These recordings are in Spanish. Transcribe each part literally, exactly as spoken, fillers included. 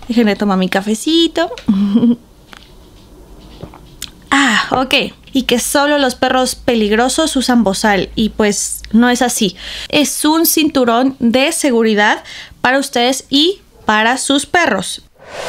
Déjenme tomar mi cafecito. Ah, ok. Y que solo los perros peligrosos usan bozal. Y pues no es así. Es un cinturón de seguridad para ustedes y para sus perros.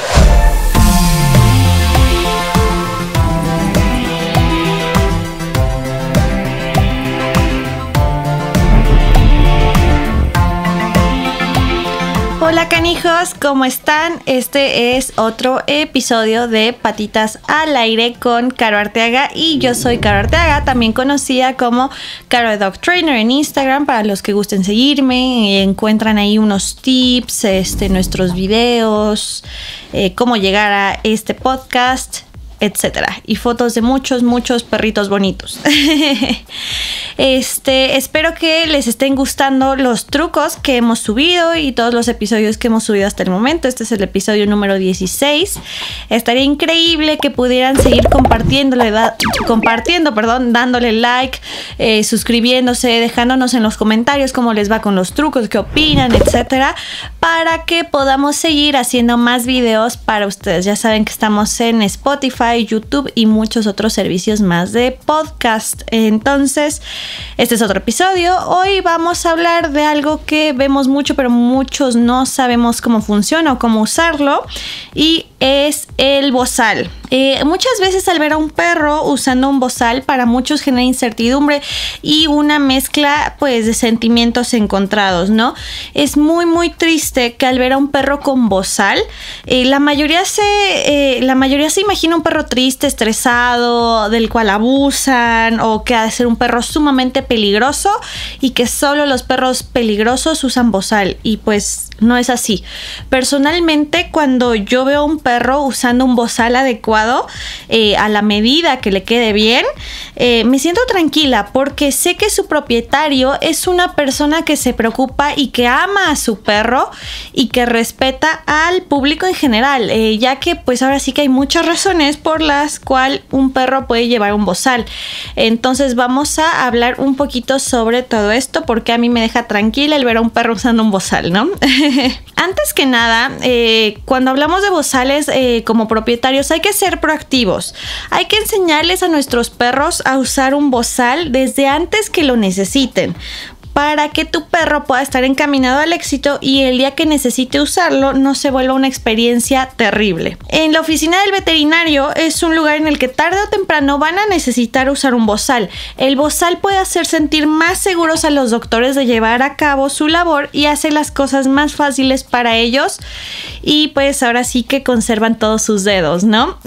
Hola canijos, ¿cómo están? Este es otro episodio de Patitas al Aire con Caro Arteaga y yo soy Caro Arteaga, también conocida como Caro Dog Trainer en Instagram. Para los que gusten seguirme, encuentran ahí unos tips, este, nuestros videos, eh, cómo llegar a este podcast, etcétera, y fotos de muchos, muchos perritos bonitos. Este, espero que les estén gustando los trucos que hemos subido y todos los episodios que hemos subido hasta el momento. Este es el episodio número dieciséis. Estaría increíble que pudieran seguir compartiéndole, da, compartiendo, perdón, dándole like, eh, suscribiéndose, dejándonos en los comentarios cómo les va con los trucos, qué opinan, etcétera, para que podamos seguir haciendo más videos para ustedes. Ya saben que estamos en Spotify, YouTube y muchos otros servicios más de podcast. Entonces, este es otro episodio. Hoy vamos a hablar de algo que vemos mucho, pero muchos no sabemos cómo funciona o cómo usarlo, y es el bozal. Eh, muchas veces al ver a un perro usando un bozal, para muchos genera incertidumbre y una mezcla pues de sentimientos encontrados, ¿no? Es muy muy triste que al ver a un perro con bozal, eh, la mayoría se eh, la mayoría se imagina un perro triste, estresado, del cual abusan, o que ha de ser un perro sumamente peligroso y que solo los perros peligrosos usan bozal, y pues no es así. Personalmente, cuando yo veo a un perro usando un bozal adecuado, eh, a la medida que le quede bien, eh, me siento tranquila porque sé que su propietario es una persona que se preocupa y que ama a su perro y que respeta al público en general, eh, ya que pues ahora sí que hay muchas razones por las cuales un perro puede llevar un bozal. Entonces vamos a hablar un poquito sobre todo esto, porque a mí me deja tranquila el ver a un perro usando un bozal, ¿no? Antes que nada, eh, cuando hablamos de bozales, eh, como propietarios hay que ser proactivos. Hay que enseñarles a nuestros perros a usar un bozal desde antes que lo necesiten, para que tu perro pueda estar encaminado al éxito y el día que necesite usarlo no se vuelva una experiencia terrible. En la oficina del veterinario es un lugar en el que tarde o temprano van a necesitar usar un bozal. El bozal puede hacer sentir más seguros a los doctores de llevar a cabo su labor y hace las cosas más fáciles para ellos, y pues ahora sí que conservan todos sus dedos, ¿no?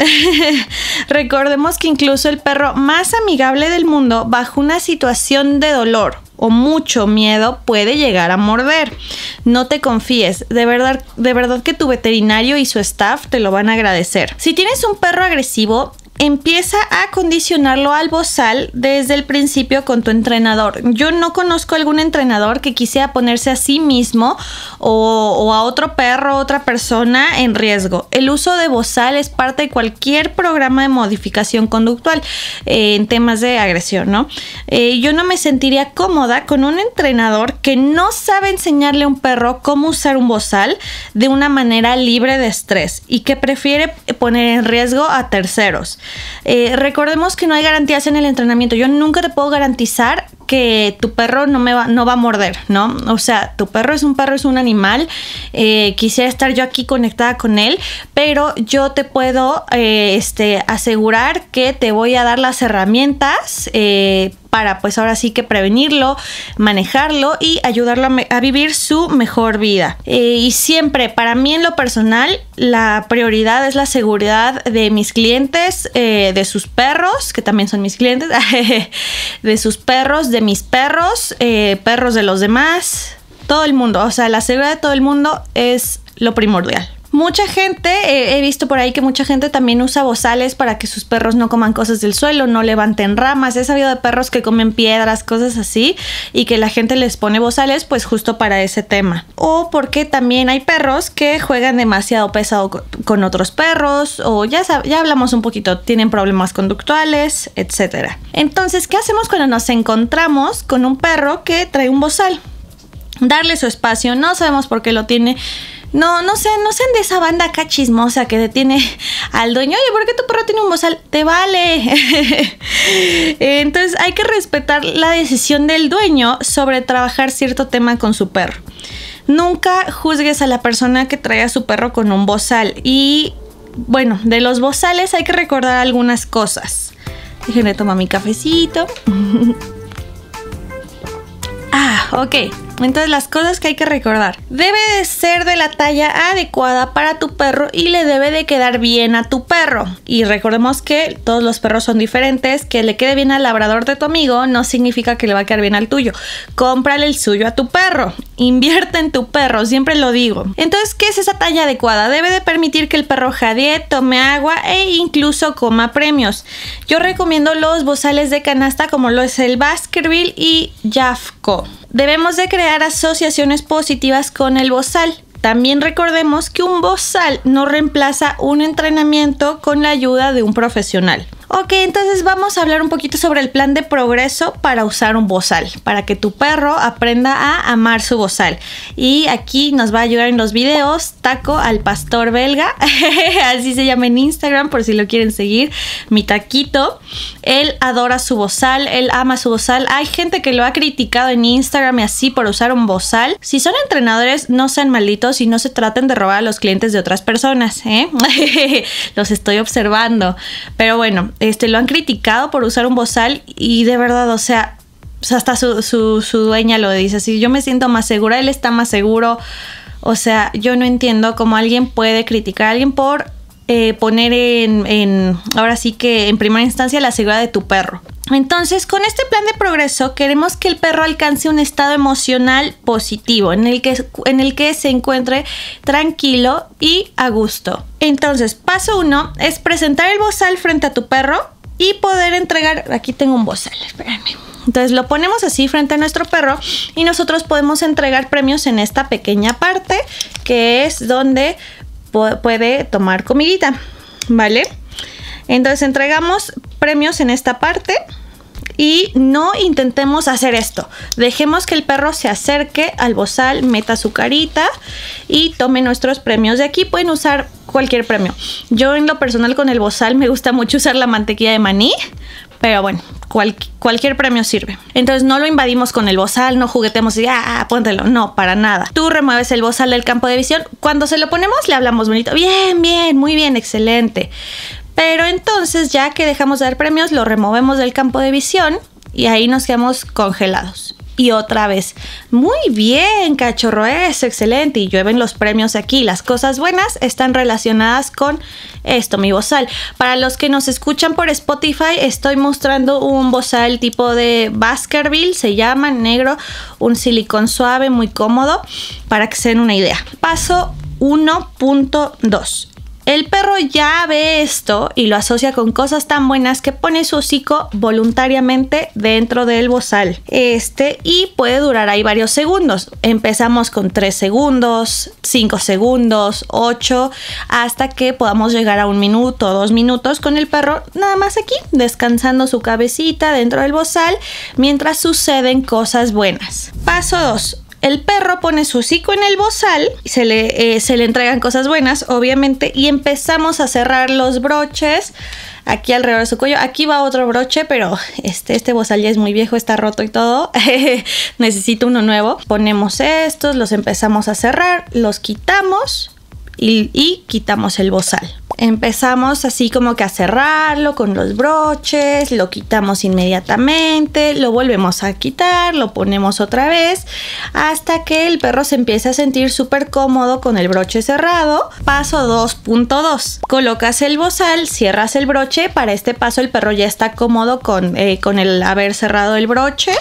Recordemos que incluso el perro más amigable del mundo, bajo una situación de dolor o mucho miedo, puede llegar a morder. No te confíes, de verdad, de verdad que tu veterinario y su staff te lo van a agradecer. Si tienes un perro agresivo, empieza a condicionarlo al bozal desde el principio con tu entrenador. Yo no conozco algún entrenador que quisiera ponerse a sí mismo o, o a otro perro, otra persona en riesgo. El uso de bozal es parte de cualquier programa de modificación conductual, eh, en temas de agresión, ¿no? Eh, yo no me sentiría cómoda con un entrenador que no sabe enseñarle a un perro cómo usar un bozal de una manera libre de estrés y que prefiere poner en riesgo a terceros. Eh, recordemos que no hay garantías en el entrenamiento. Yo nunca te puedo garantizar que tu perro no me va, no va a morder, ¿no? O sea, tu perro es un perro, es un animal. Eh, quisiera estar yo aquí conectada con él, pero yo te puedo eh, este, asegurar que te voy a dar las herramientas eh, para pues ahora sí que prevenirlo, manejarlo y ayudarlo a, a vivir su mejor vida. Eh, y siempre, para mí en lo personal, la prioridad es la seguridad de mis clientes, eh, de sus perros, que también son mis clientes, de sus perros, de mis perros, eh, perros de los demás, todo el mundo. O sea, la seguridad de todo el mundo es lo primordial. Mucha gente, eh, he visto por ahí que mucha gente también usa bozales para que sus perros no coman cosas del suelo, no levanten ramas. He sabido de perros que comen piedras, cosas así, y que la gente les pone bozales pues justo para ese tema. O porque también hay perros que juegan demasiado pesado con, con otros perros, o ya, ya hablamos un poquito, tienen problemas conductuales, etcétera. Entonces, ¿qué hacemos cuando nos encontramos con un perro que trae un bozal? Darle su espacio. No sabemos por qué lo tiene. No, no sean, no sean de esa banda acá chismosa que detiene al dueño. Oye, ¿por qué tu perro tiene un bozal? Te vale. Entonces hay que respetar la decisión del dueño sobre trabajar cierto tema con su perro. Nunca juzgues a la persona que trae a su perro con un bozal. Y bueno, de los bozales hay que recordar algunas cosas. Déjenme tomar mi cafecito. Ah, ok. Entonces las cosas que hay que recordar. Debe de ser de la talla adecuada para tu perro y le debe de quedar bien a tu perro. Y recordemos que todos los perros son diferentes. Que le quede bien al labrador de tu amigo no significa que le va a quedar bien al tuyo. Cómprale el suyo a tu perro. Invierte en tu perro, siempre lo digo. Entonces, ¿qué es esa talla adecuada? Debe de permitir que el perro jadee, tome agua e incluso coma premios. Yo recomiendo los bozales de canasta como lo es el Baskerville y Jeffco. Debemos de crear asociaciones positivas con el bozal. También recordemos que un bozal no reemplaza un entrenamiento con la ayuda de un profesional. Ok, entonces vamos a hablar un poquito sobre el plan de progreso para usar un bozal, para que tu perro aprenda a amar su bozal. Y aquí nos va a ayudar en los videos Taco al Pastor Belga, así se llama en Instagram por si lo quieren seguir, mi Taquito. Él adora su bozal, él ama su bozal. Hay gente que lo ha criticado en Instagram y así por usar un bozal. Si son entrenadores, no sean malditos y no se traten de robar a los clientes de otras personas, ¿eh? Los estoy observando. Pero bueno, este, lo han criticado por usar un bozal y de verdad, o sea, hasta su, su, su dueña lo dice así. Yo me siento más segura, él está más seguro. O sea, yo no entiendo cómo alguien puede criticar a alguien por eh, poner en, en, ahora sí que en primera instancia la seguridad de tu perro. Entonces, con este plan de progreso queremos que el perro alcance un estado emocional positivo en el que, en el que se encuentre tranquilo y a gusto. Entonces, paso uno es presentar el bozal frente a tu perro y poder entregar... Aquí tengo un bozal, espérenme. Entonces lo ponemos así frente a nuestro perro y nosotros podemos entregar premios en esta pequeña parte que es donde puede tomar comidita, ¿vale? Entonces entregamos premios en esta parte y no intentemos hacer esto. Dejemos que el perro se acerque al bozal, meta su carita y tome nuestros premios. De aquí pueden usar cualquier premio. Yo en lo personal con el bozal me gusta mucho usar la mantequilla de maní, pero bueno, cual, cualquier premio sirve. Entonces no lo invadimos con el bozal, no juguetemos y ah, póntelo. No, para nada. Tú remueves el bozal del campo de visión. Cuando se lo ponemos le hablamos bonito. Bien, bien, muy bien, excelente. Pero entonces ya que dejamos de dar premios, lo removemos del campo de visión y ahí nos quedamos congelados. Y otra vez, muy bien, cachorro, eso, excelente. Y llueven los premios aquí. Las cosas buenas están relacionadas con esto, mi bozal. Para los que nos escuchan por Spotify, estoy mostrando un bozal tipo de Baskerville, se llama, negro, un silicón suave, muy cómodo, para que se den una idea. Paso uno punto dos. El perro ya ve esto y lo asocia con cosas tan buenas que pone su hocico voluntariamente dentro del bozal. Este y puede durar ahí varios segundos. Empezamos con tres segundos, cinco segundos, ocho, hasta que podamos llegar a un minuto, dos minutos con el perro nada más aquí, descansando su cabecita dentro del bozal mientras suceden cosas buenas. Paso dos. El perro pone su hocico en el bozal, se le, eh, se le entregan cosas buenas, obviamente, y empezamos a cerrar los broches aquí alrededor de su cuello. Aquí va otro broche, pero este, este bozal ya es muy viejo, está roto y todo. Necesito uno nuevo. Ponemos estos, los empezamos a cerrar, los quitamos y, y quitamos el bozal. Empezamos así como que a cerrarlo con los broches, lo quitamos inmediatamente, lo volvemos a quitar, lo ponemos otra vez hasta que el perro se empiece a sentir súper cómodo con el broche cerrado. Paso dos punto dos. Colocas el bozal, cierras el broche. Para este paso el perro ya está cómodo con, eh, con el haber cerrado el broche.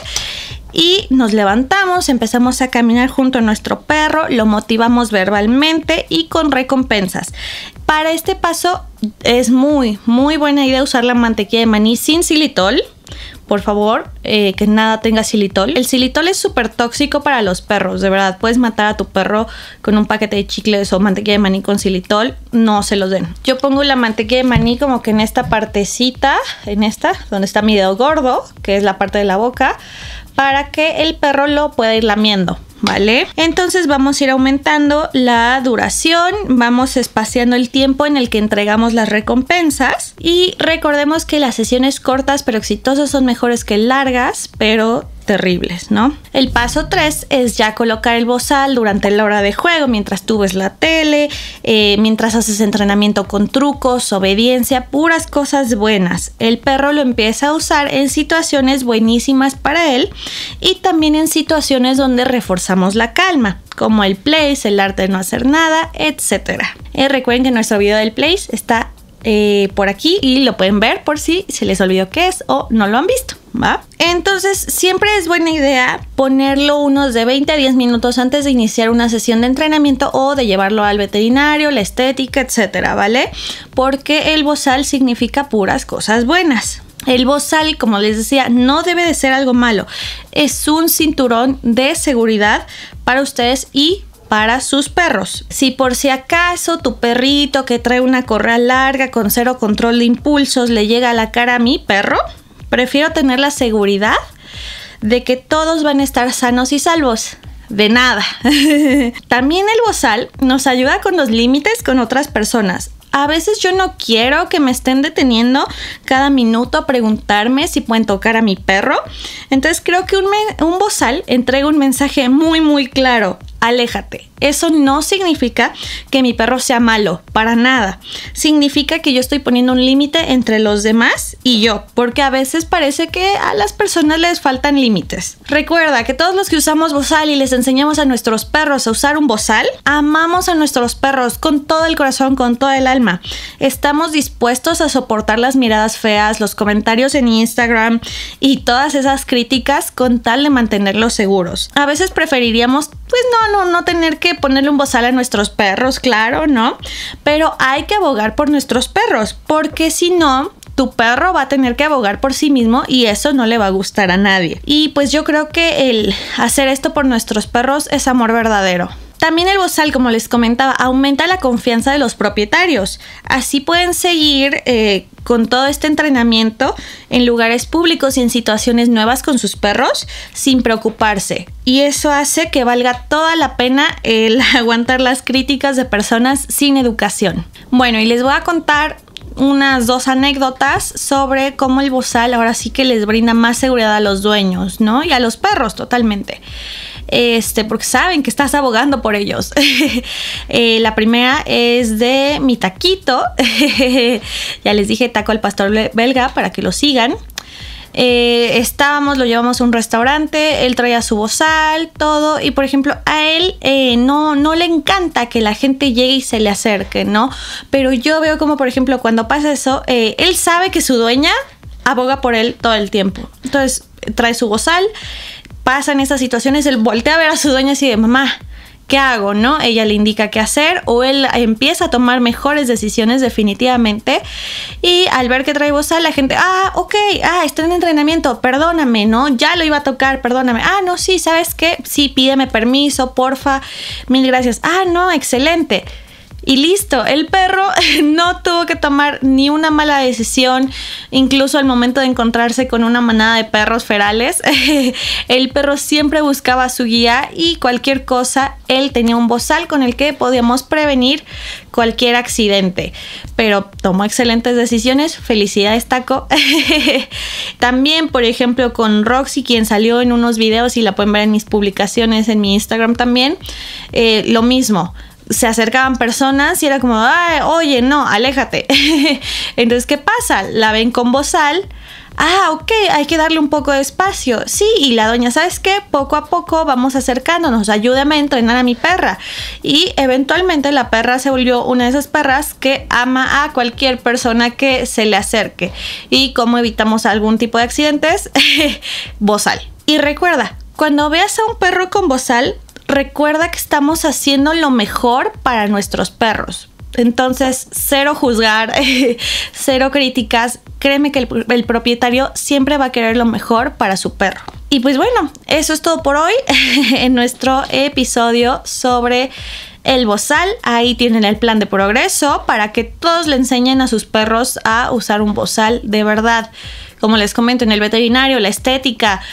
Y nos levantamos, empezamos a caminar junto a nuestro perro, lo motivamos verbalmente y con recompensas. Para este paso es muy, muy buena idea usar la mantequilla de maní sin xilitol. Por favor, eh, que nada tenga xilitol. El xilitol es súper tóxico para los perros, de verdad. Puedes matar a tu perro con un paquete de chicles o mantequilla de maní con xilitol. No se los den. Yo pongo la mantequilla de maní como que en esta partecita, en esta, donde está mi dedo gordo, que es la parte de la boca, para que el perro lo pueda ir lamiendo, ¿vale? Entonces vamos a ir aumentando la duración, vamos espaciando el tiempo en el que entregamos las recompensas y recordemos que las sesiones cortas pero exitosas son mejores que largas, pero terribles, ¿no? El paso tres es ya colocar el bozal durante la hora de juego, mientras tú ves la tele, eh, mientras haces entrenamiento con trucos, obediencia, puras cosas buenas. El perro lo empieza a usar en situaciones buenísimas para él y también en situaciones donde reforzamos la calma, como el place, el arte de no hacer nada, etcétera. Eh, recuerden que nuestro video del place está Eh, por aquí y lo pueden ver por si se les olvidó qué es o no lo han visto, ¿va? Entonces siempre es buena idea ponerlo unos de veinte a diez minutos antes de iniciar una sesión de entrenamiento o de llevarlo al veterinario, la estética, etcétera, ¿vale? Porque el bozal significa puras cosas buenas. El bozal, como les decía, no debe de ser algo malo. Es un cinturón de seguridad para ustedes y para sus perros. Si por si acaso tu perrito que trae una correa larga con cero control de impulsos le llega a la cara a mi perro, prefiero tener la seguridad de que todos van a estar sanos y salvos. De nada. También el bozal nos ayuda con los límites con otras personas. A veces yo no quiero que me estén deteniendo cada minuto a preguntarme si pueden tocar a mi perro. Entonces creo que un, un bozal entrega un mensaje muy muy claro. Aléjate. Eso no significa que mi perro sea malo, para nada. Significa que yo estoy poniendo un límite entre los demás y yo, porque a veces parece que a las personas les faltan límites. Recuerda que todos los que usamos bozal y les enseñamos a nuestros perros a usar un bozal, amamos a nuestros perros con todo el corazón, con todo el alma. Estamos dispuestos a soportar las miradas feas, los comentarios en Instagram y todas esas críticas con tal de mantenerlos seguros. A veces preferiríamos, pues no, no, no tener que ponerle un bozal a nuestros perros, claro, ¿no? Pero hay que abogar por nuestros perros, porque si no, tu perro va a tener que abogar por sí mismo y eso no le va a gustar a nadie. Y pues yo creo que el hacer esto por nuestros perros es amor verdadero. También el bozal, como les comentaba, aumenta la confianza de los propietarios. Así pueden seguir eh, con todo este entrenamiento en lugares públicos y en situaciones nuevas con sus perros sin preocuparse. Y eso hace que valga toda la pena el aguantar las críticas de personas sin educación. Bueno, y les voy a contar unas dos anécdotas sobre cómo el bozal ahora sí que les brinda más seguridad a los dueños, ¿no? Y a los perros totalmente. Este, porque saben que estás abogando por ellos. eh, la primera es de mi taquito. Ya les dije, taco al pastor belga para que lo sigan. Eh, estábamos, lo llevamos a un restaurante, él traía su bozal, todo, y por ejemplo a él eh, no, no le encanta que la gente llegue y se le acerque, ¿no? Pero yo veo como por ejemplo cuando pasa eso, eh, él sabe que su dueña aboga por él todo el tiempo. Entonces trae su bozal, pasan esas situaciones, él voltea a ver a su dueña así de mamá, ¿qué hago? ¿No? Ella le indica qué hacer o él empieza a tomar mejores decisiones definitivamente y al ver que trae bozal la gente, ah, ok, ah, está en entrenamiento, perdóname, ¿no? Ya lo iba a tocar, perdóname. Ah, no, sí, ¿sabes qué? Sí, pídeme permiso, porfa, mil gracias. Ah, no, excelente. Y listo, el perro no tuvo que tomar ni una mala decisión, incluso al momento de encontrarse con una manada de perros ferales. El perro siempre buscaba a su guía y cualquier cosa, él tenía un bozal con el que podíamos prevenir cualquier accidente. Pero tomó excelentes decisiones, felicidades Taco. También, por ejemplo, con Roxy, quien salió en unos videos y la pueden ver en mis publicaciones en mi Instagram también, eh, lo mismo. Se acercaban personas y era como, ay, oye, no, aléjate. Entonces, ¿qué pasa? La ven con bozal. Ah, ok, hay que darle un poco de espacio. Sí, y la doña, ¿sabes qué? Poco a poco vamos acercándonos, ayúdame a entrenar a mi perra. Y eventualmente la perra se volvió una de esas perras que ama a cualquier persona que se le acerque. ¿Y cómo evitamos algún tipo de accidentes? Bozal. Y recuerda, cuando veas a un perro con bozal, recuerda que estamos haciendo lo mejor para nuestros perros. Entonces, cero juzgar, cero críticas. Créeme que el, el propietario siempre va a querer lo mejor para su perro. Y pues bueno, eso es todo por hoy en nuestro episodio sobre el bozal. Ahí tienen el plan de progreso para que todos le enseñen a sus perros a usar un bozal de verdad. Como les comento, en el veterinario, la estética,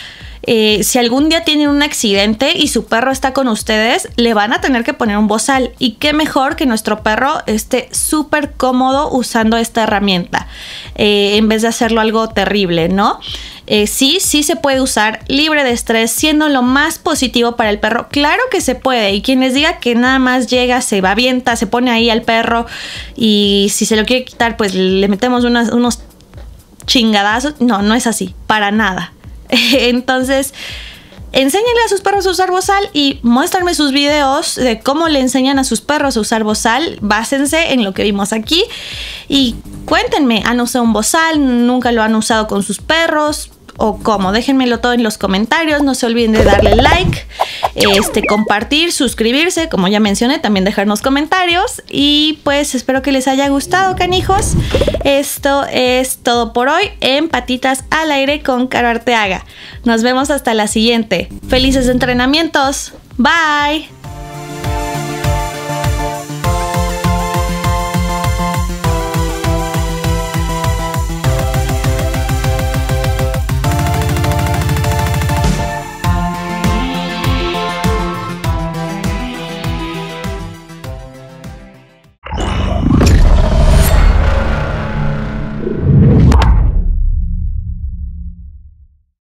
Eh, si algún día tienen un accidente y su perro está con ustedes, le van a tener que poner un bozal. Y qué mejor que nuestro perro esté súper cómodo usando esta herramienta, eh, en vez de hacerlo algo terrible, ¿no? Eh, sí, sí se puede usar libre de estrés, siendo lo más positivo para el perro. Claro que se puede. Y quien les diga que nada más llega, se va, avienta, se pone ahí al perro y si se lo quiere quitar, pues le metemos unas, unos chingadazos. No, no es así, para nada. Entonces, enséñenle a sus perros a usar bozal y muéstrenme sus videos de cómo le enseñan a sus perros a usar bozal. Básense en lo que vimos aquí y cuéntenme, ¿han usado un bozal? ¿Nunca lo han usado con sus perros? ¿O cómo? Déjenmelo todo en los comentarios. No se olviden de darle like, este, compartir, suscribirse, como ya mencioné, también dejarnos comentarios. Y pues espero que les haya gustado, canijos. Esto es todo por hoy en Patitas al Aire con Caro Arteaga. Nos vemos hasta la siguiente. ¡Felices entrenamientos! Bye.